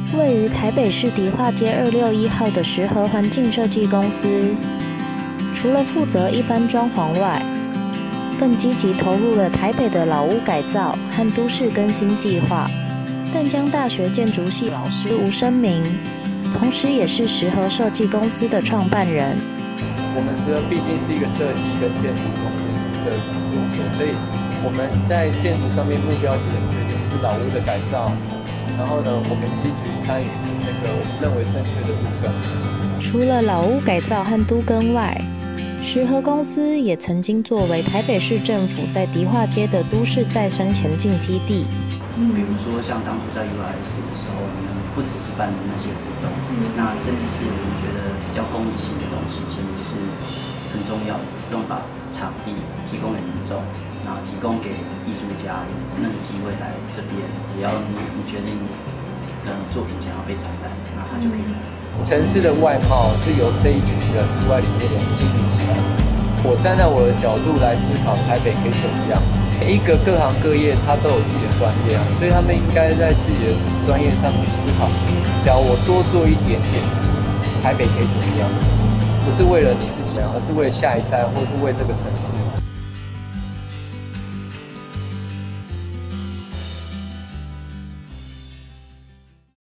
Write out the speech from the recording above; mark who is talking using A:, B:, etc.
A: 位于台北市迪化街261号的时和环境设计公司，除了负责一般装潢外，更积极投入了台北的老屋改造和都市更新计划。淡江大学建筑系老师吴生明，同时也是时和设计公司的创办人。
B: 我们时和毕竟是一个设计跟建筑空间的事务所，所以我们在建筑上面目标其实很确定是老屋的改造。然后呢，我们积极参与那个我们认为正确的都更。
A: 除了老屋改造和都更外，时和公司也曾经作为台北市政府在迪化街的都市再生前进基地。
C: 比如说像当初在 UIS 的时候，我们不只是办的那些活动，那甚至是我们觉得比较公益性的东西，其实是很重要的，不用把场地提供给民众。然后提供给艺术家那个机会来这边，只要你决定作品想要被展览，那他就可以来。
B: 城市的外貌是由这一群人住在里面的人建立起来的。我站在我的角度来思考台北可以怎么样。每一个各行各业他都有自己的专业啊，所以他们应该在自己的专业上去思考。只要我多做一点点，台北可以怎么样？不是为了你自己，而是为了下一代，或是为这个城市。